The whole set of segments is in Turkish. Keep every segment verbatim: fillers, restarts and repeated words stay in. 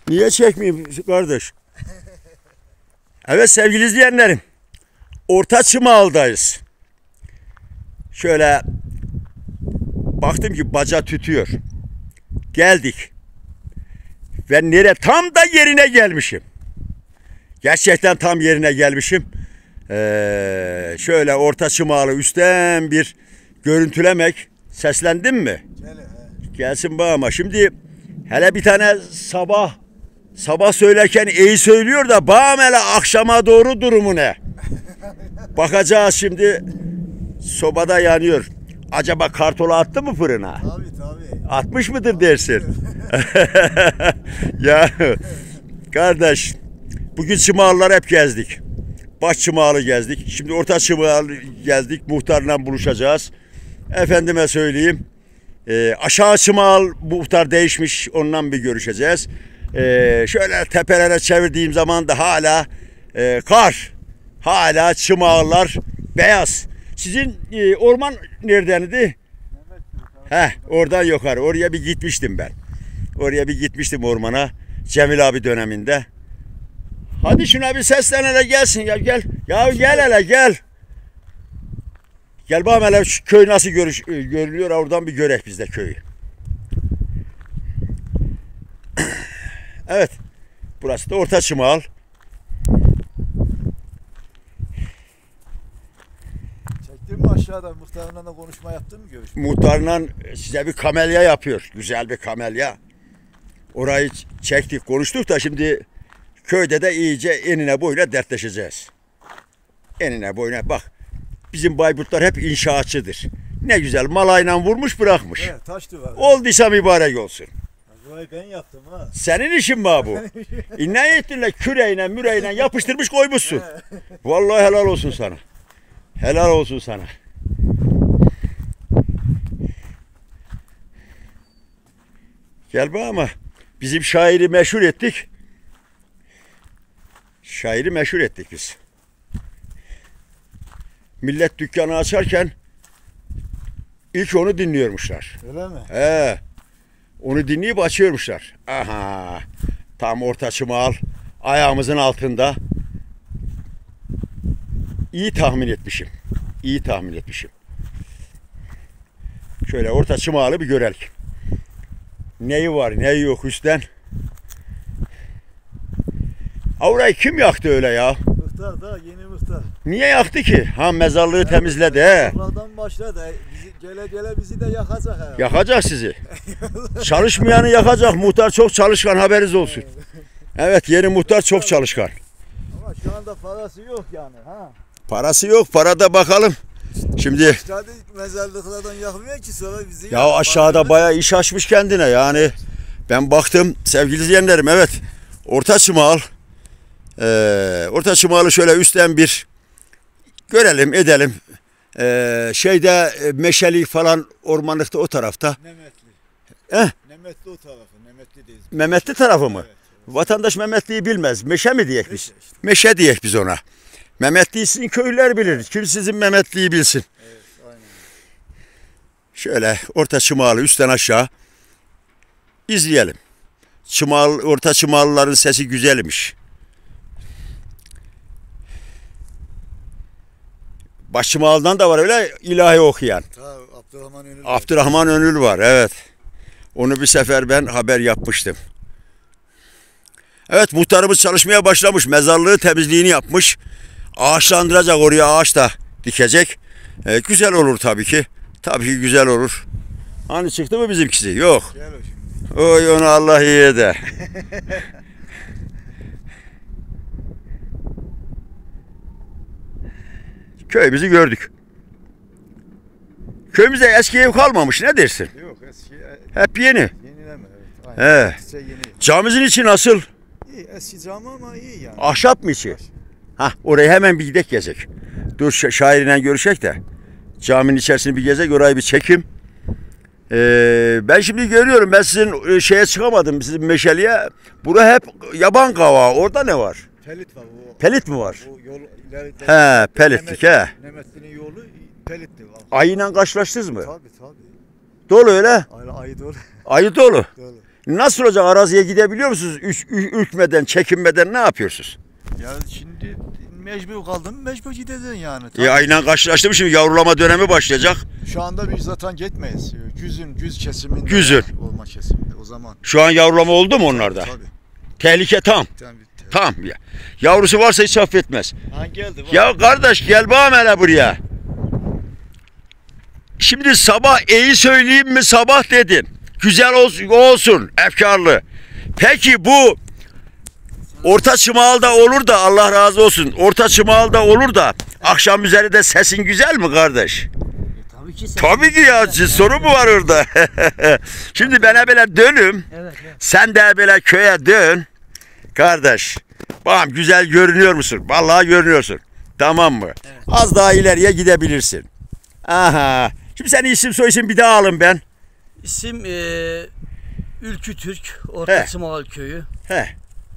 Niye çekmeyeyim kardeş? Evet sevgili izleyenlerim. Orta Çımağlı'dayız. Şöyle baktım ki baca tütüyor. Geldik. Ve nere tam da yerine gelmişim. Gerçekten tam yerine gelmişim. Ee, şöyle Orta Çımağlı üstten bir görüntülemek. Seslendim mi? Gel, he. Gelsin bana ama şimdi hele bir tane sabah sabah söylerken iyi söylüyor da bana hele akşama doğru durumu ne? Bakacağız şimdi. Sobada yanıyor. Acaba kartolu attı mı fırına? Tabii tabii. Atmış mıdır dersin? Ya kardeş, bugün Çımağlılar hep gezdik. Baş Çımağlı gezdik. Şimdi Orta Çımağlı gezdik. Muhtarla buluşacağız. Efendime söyleyeyim. E, aşağı Çımağlı muhtar değişmiş. Ondan bir görüşeceğiz. E, şöyle tepelere çevirdiğim zaman da hala e, kar. Hala Çımağlılar beyaz. Sizin e, orman neredendi? Heh, oradan yukarı. Oraya bir gitmiştim ben. Oraya bir gitmiştim ormana. Cemil abi döneminde. Hadi şuna bir seslen hele gelsin ya gel. Ya gel hele gel. Gel bakalım hele şu köy nasıl görüş, görülüyor. Oradan bir görek biz de köyü. Evet. Burası da Orta Çımağlı. Çektin mi aşağıda? Muhtarla da konuşma yaptın mı görüşme? Muhtarla size bir kamelya yapıyor. Güzel bir kamelya. Orayı çektik, konuştuk da şimdi köyde de iyice enine boyuna dertleşeceğiz. Enine boyuna bak. Bizim Bayburtlar hep inşaatçıdır. Ne güzel malayla vurmuş bırakmış. Evet, taştı var. Olduysa mübarek olsun. Burayı ben yaptım ha. Senin işin mi bu? E ne ettin la küreğine müreğine yapıştırmış koymuşsun. Vallahi helal olsun sana. Helal olsun sana. Gel bak ama bizim şairi meşhur ettik. Şairi meşhur ettik biz. Millet dükkanı açarken ilk onu dinliyormuşlar. Öyle mi? He. Onu dinleyip açıyormuşlar. Aha. Tam Orta Çımağlı ayağımızın altında. İyi tahmin etmişim. İyi tahmin etmişim. Şöyle Orta Çımağlı bir görelim. Neyi var, neyi yok üstten. Avrayı kim yaktı öyle ya? Muhtar da yeni muhtar. Niye yaktı ki? Ha mezarlığı evet, temizledi he. Oradan başladı. Bizi, gele gele bizi de yakacak herhalde. Yakacak sizi. Çalışmayanı yakacak. Muhtar çok çalışkan, haberiniz olsun. Evet, yeni muhtar çok çalışkan. Ama şu anda parası yok yani ha. Parası yok. Parada bakalım. Şimdi Aşağıda mezarlıklardan yakmıyor ki sonra bizi ya aşağıda bayağı iş açmış kendine yani. Ben baktım sevgili izleyenlerim, evet. Orta Çımağlı. Ee, Orta Çımağlı şöyle üstten bir görelim edelim. Ee, şeyde meşelik falan ormanlıkta o tarafta. Nemetli. Eh? Nemetli o tarafı. Nemetli'deyiz. Mehmetli tarafı mı? Evet, evet. Vatandaş Mehmetli'yi bilmez. Meşe mi diyek biz? Meşe işte. Meşe diyek biz ona. Mehmetli'yi sizin köylüler bilir. Kim sizin Mehmetli'yi bilsin. Evet, aynen. Şöyle Orta Çımağlı üstten aşağı izleyelim. Çımağlı, Orta Çımağlıların sesi güzelmiş. Baş Çımağlı'dan da var öyle ilahi okuyan. Ta Abdurrahman Önül. Abdurrahman Önül var, evet. Onu bir sefer ben haber yapmıştım. Evet, muhtarımız çalışmaya başlamış. Mezarlığı temizliğini yapmış. Ağaçlandıracak, oraya ağaç da dikecek. Ee, güzel olur tabii ki. Tabii ki güzel olur. Hani çıktı mı bizimkisi? Yok. Gel o şimdi. Oy onu Allah iyi eder. Köyümüzü gördük. Köyümüzde eski ev kalmamış, ne dersin? Yok eski. Hep yeni. Yenileme evet. Aynen. He. İşte yeni. Camimizin içi nasıl? İyi eski cami ama iyi yani. Ahşap mı içi? Hah, orayı hemen bir gidek gezek. Dur şa- şairle görüşek de. Caminin içerisini bir gezek, orayı bir çekim. Ee, ben şimdi görüyorum, ben sizin şeye çıkamadım, sizin meşeliye. Bura hep yaban kavağı. Orada ne var? Pelit var. O, Pelit mi var? o yol ileride. He, pelitlik he. Nemetli'nin yolu pelitli. Ayıyla karşılaştınız mı? Tabii tabii. Dolu öyle. Ayı, ayı dolu. Ayı dolu. Dolu. Nasıl olacak? Araziye gidebiliyor musunuz? Üç, ü- ürkmeden, çekinmeden ne yapıyorsunuz? Ya şimdi mecbur kaldım, mecbur gideceksin yani. E, aynen karşılaştım, şimdi yavrulama dönemi başlayacak. Şu anda biz zaten gitmeyiz. Güzün, güz kesiminde. Güzün. Olma kesiminde o zaman. Şu an yavrulama oldu mu onlarda? Tabii. Tehlike tam. Tabii. Tam ya. Yavrusu varsa hiç affetmez. Ha geldi. Bak. Ya kardeş gel bana hele buraya. Şimdi sabah iyi söyleyeyim mi sabah dedin. Güzel olsun, olsun efkarlı. Peki bu Orta Çımağal'da olur da Allah razı olsun. Orta Çımağal'da olur da akşam üzeri de sesin güzel mi kardeş? E, tabii ki. Tabii ki ya, soru mu var orada? Şimdi bana böyle dönüm. Evet, evet. Sen de böyle köye dön. Kardeş, bak güzel görünüyor musun? Vallahi görünüyorsun. Tamam mı? Evet. Az daha ileriye gidebilirsin. Aha. Şimdi senin isim soy isim bir daha alın ben. İsim e, Ülkü Türk, Orta He. Çımağal Köyü. He.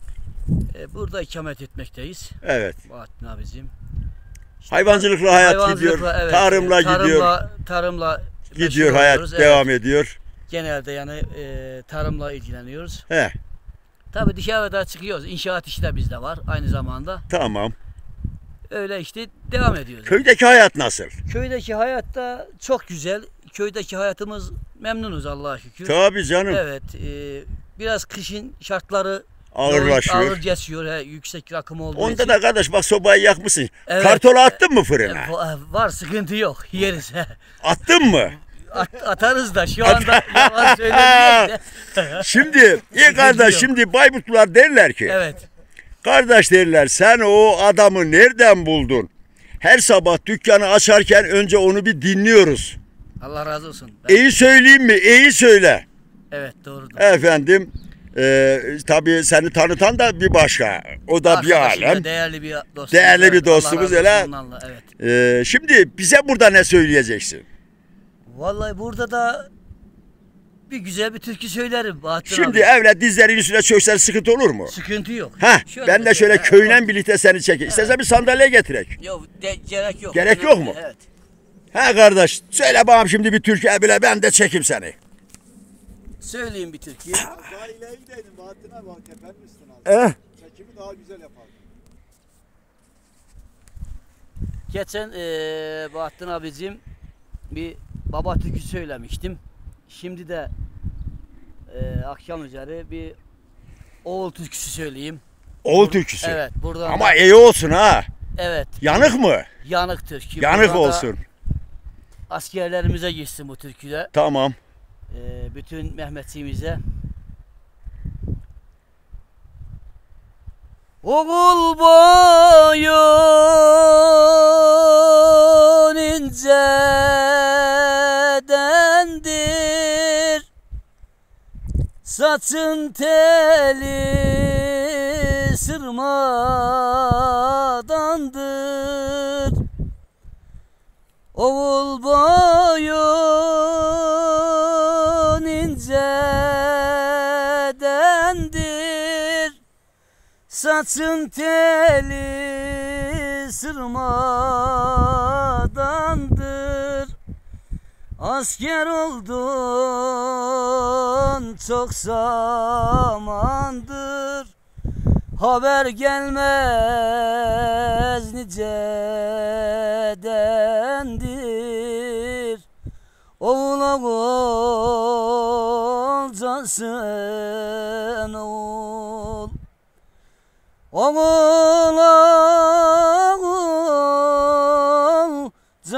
E, burada ikamet etmekteyiz. Evet. Bahattin abicim. Hayvancılıkla hayat Hayvancılıkla, gidiyor. evet, tarımla, e, gidiyor. Tarımla, tarımla Gidiyor meşgul hayat oluyoruz, evet. devam ediyor. Genelde yani e, tarımla ilgileniyoruz. He. Tabii dışarıda çıkıyoruz. İnşaat işi de bizde var aynı zamanda. Tamam. Öyle işte devam ediyoruz. Köydeki hayat nasıl? Köydeki hayat da çok güzel. Köydeki hayatımız memnunuz Allah'a şükür. Tabii canım. Evet. E, biraz kışın şartları Ağırlaşıyor. Ağır geçiyor. He, yüksek rakım olduğu Onda için. da kardeş bak sobayı yakmışsın. Evet. Kartola attın mı E, fırına? va- var sıkıntı yok. Yeriz. Attın mı? At, atarız da şu anda yalan söylemiyorum de. Şimdi iyi kardeş, şimdi Bayburtlular derler ki. Evet. Kardeş derler, sen o adamı nereden buldun? Her sabah dükkanı açarken önce onu bir dinliyoruz. Allah razı olsun. Ben- İyi söyleyeyim mi? İyi söyle. evet doğrudur. Efendim, e, tabii seni tanıtan da bir başka. O da bir Arkadaşım da alem. Değerli bir dostumuz. Değerli bir Evet, Allah dostumuz razı hele. olsun onlarla, evet. E, şimdi bize burada ne söyleyeceksin? Vallahi burada da bir güzel bir türkü söylerim Bahattin Şimdi abi. evlat dizlerin üstüne çöksen sıkıntı olur mu? Sıkıntı yok. Heh, Şöyle ben de şöyle mesela, köyden birlikte seni çekeyim. İstersen bir sandalye getirek. Yok de, gerek yok. Gerek yok mu? Evet. He kardeş, söyle bana şimdi bir türkü bile ben de çekeyim seni. Söyleyeyim bir türkü. Daha ileri gideydin Bahattin abi. Bak tepenin üstüne abi. Eh, Çekimi daha güzel yapardın. Geçen eee Bahattin abicim bir baba türkü söylemiştim. Şimdi de eee akşam üzeri bir oğul türküsü söyleyeyim. oğul türküsü. Evet buradan Ama da- iyi olsun ha. evet Yanık mı? yanık türkü. Yanık Buradan da olsun. askerlerimize gitsin bu türküde. Tamam. Eee bütün Mehmetçiğimize. Oğul boyun incedendir, saçın teli sırmadandır. Oğul boyun incedendir, saçın teli sırmadandır. Asker oldun çok zamandır, haber gelmez nicedendir. Oğul oğul cansın oğul. Oğul oğul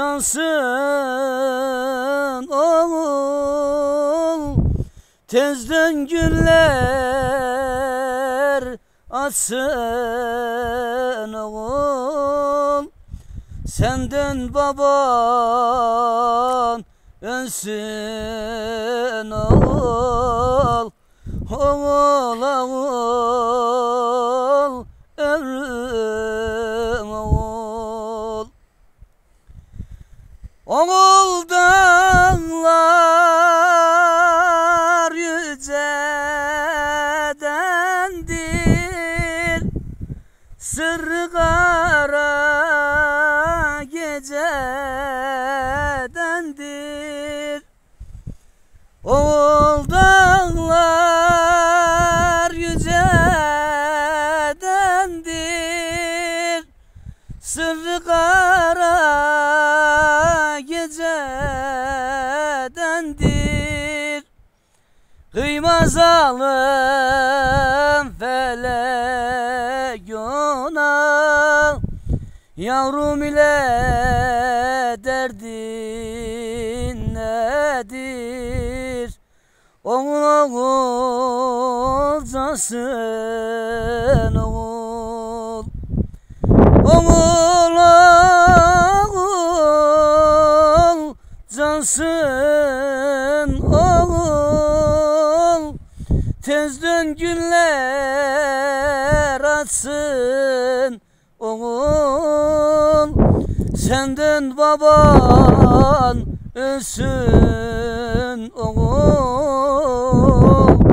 cansın oğul. Tezden güller açsın oğul. Senden baban ölsün oğul. Oğul oğul ömrüm oğul. Oğul dağlar yücedendir, sırrı kara gecedendir. Oğul dağlar sendir. Kıyma zalim felek ona, yavrum ile derdin nedir? Oğul oğul cansın oğul. Oğul oğul cansın oğul. Tez dön günler açsın oğul. Senden baban ölsün oğul.